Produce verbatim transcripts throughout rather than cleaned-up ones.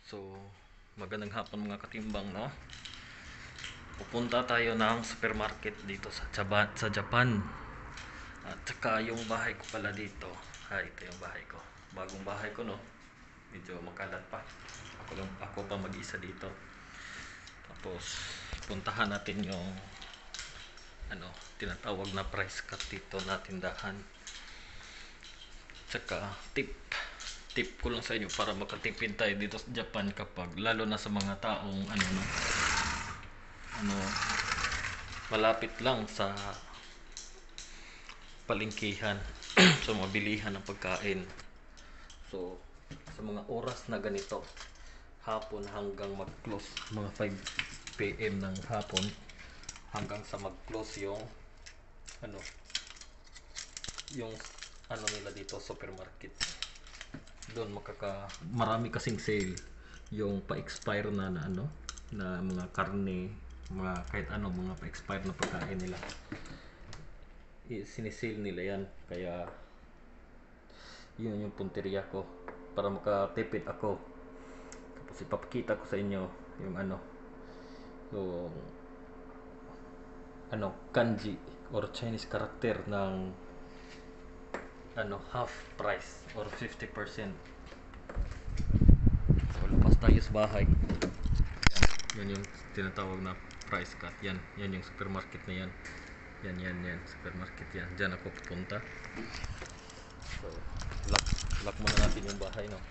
So, magandang hapon mga katimbang, no? Pupunta tayo ng supermarket dito sa Japan, sa Japan. At saka yung bahay ko pala dito. Ha, ito yung bahay ko. Bagong bahay ko, no? Medyo makalat pa. Ako lang, ako pa mag-isa dito. Tapos, puntahan natin yung ano, tinatawag na price cut dito na tindahan. Tsaka tip tip ko lang sa inyo para makatipid tayo dito sa Japan, kapag lalo na sa mga taong ano no ano malapit lang sa palengkihan sa mga bilihan ng pagkain. So sa mga oras na ganito, hapon hanggang mag-close, mga five p m ng hapon hanggang sa mag-close yung ano yung ano nila dito, supermarket. Doon makaka marami kasing sale, yung pa-expire na, na ano na mga karne, mga kahit ano, mga pa-expire na pagkain nila, sinisale nila yan. Kaya yun yung punteriya ko para makatipid ako. Tapos ipapakita ko sa inyo yung ano yung ano kanji or Chinese character ng ano half price or fifty percent. So labas tayo sa bahay. Yan, yan yung tinatawag na price cut. Yan, yan yung supermarket na yan. Yan, yan, yan, supermarket yan. Diyan ako pupunta. So lock, lock muna natin yung bahay, no?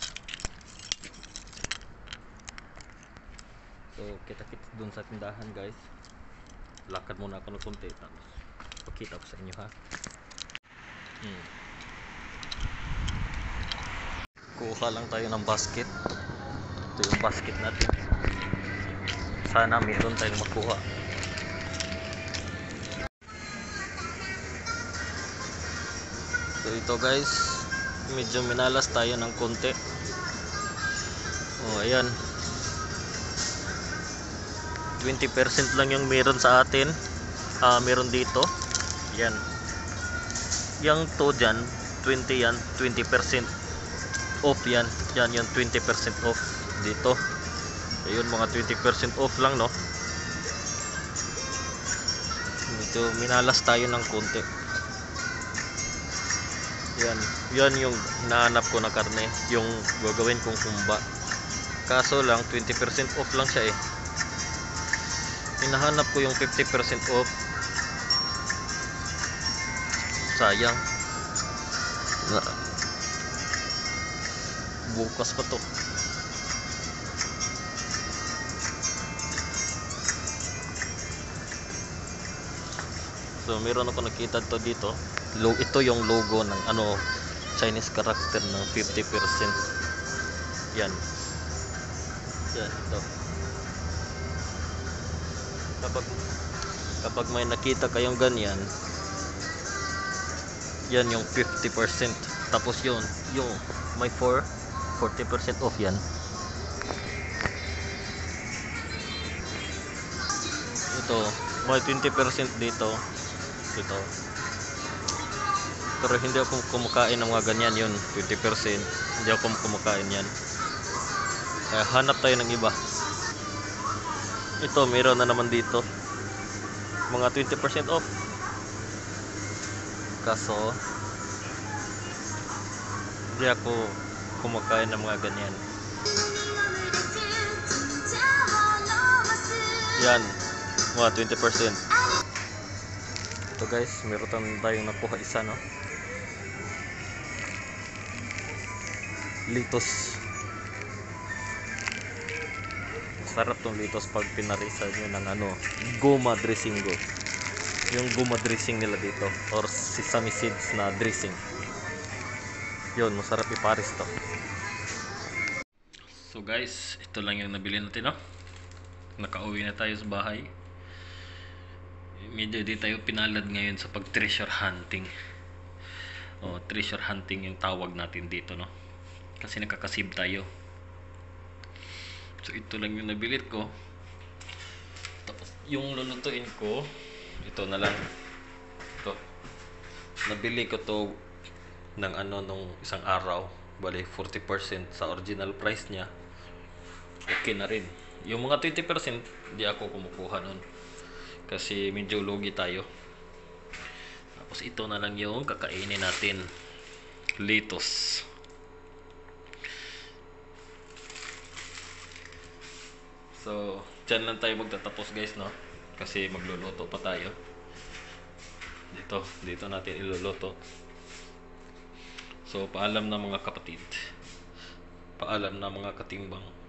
So kita-kits dun sa tindahan, guys. Lakad muna ako ng konti, tapos pakita ko sa inyo, ha. hmm. Kuha lang tayo ng basket. Ito yung basket natin. Sana meron tayong makuha. So ito, guys, medyo minalas tayo ng konti. Oh, ayan, twenty percent lang yung meron sa atin. Ah, meron dito. Yan. Yang to dyan, twenty yan, twenty percent off yan. Yan yung twenty percent off dito. Ayun, mga twenty percent off lang, no? Medyo minalas tayo ng konti. Yan, yan yung hinahanap ko na karne, yung gagawin kong humba. Kaso lang twenty percent off lang siya eh. Hinahanap ko yung fifty percent off. Sayang. Bukas pa to. So meron ako nakita to dito. Ito yung logo ng ano Chinese character ng fifty percent. Yan. Yan ito. Kapag kapag may nakita kayong ganyan, yan yung fifty percent. Tapos yun, yung may forty percent off yan. Ito, may twenty percent dito. Ito. Pero hindi ako kumakain ng mga ganyan, yun, twenty percent. Hindi ako kumakain yan. Kaya hanap tayo ng iba. Ito, meron na naman dito. Mga twenty percent off. Kaso hindi ako kumakain ng mga ganyan. Yan, mga twenty percent. Ito, guys, meron tayong nakuha isa, no? Litos. Sarap tong litos pag pinarisa nyo ng ano, goma dressing go. Yung goma dressing nila dito, or sesame seeds na dressing. Yun, masarap iparis to. So guys, ito lang yung nabili natin, no? Nakauwi na tayo sa bahay. Medyo di tayo pinalad ngayon sa pag treasure hunting. O, treasure hunting yung tawag natin dito, no? Kasi nakakasib tayo. So ito lang yung nabili ko. Tapos yung lulutuin ko, ito na lang. Ito. Nabili ko to ng ano nung isang araw. Bali forty percent sa original price niya. okay na rin. Yung mga twenty percent, di ako kumukuha nun. Kasi medyo lugi tayo. Tapos ito na lang yung kakainin natin. Lettuce. So, dyan lang tayo magtatapos guys, no? Kasi magluluto pa tayo. Dito, dito natin iluluto. So, paalam na mga kapatid. Paalam na mga katimbang.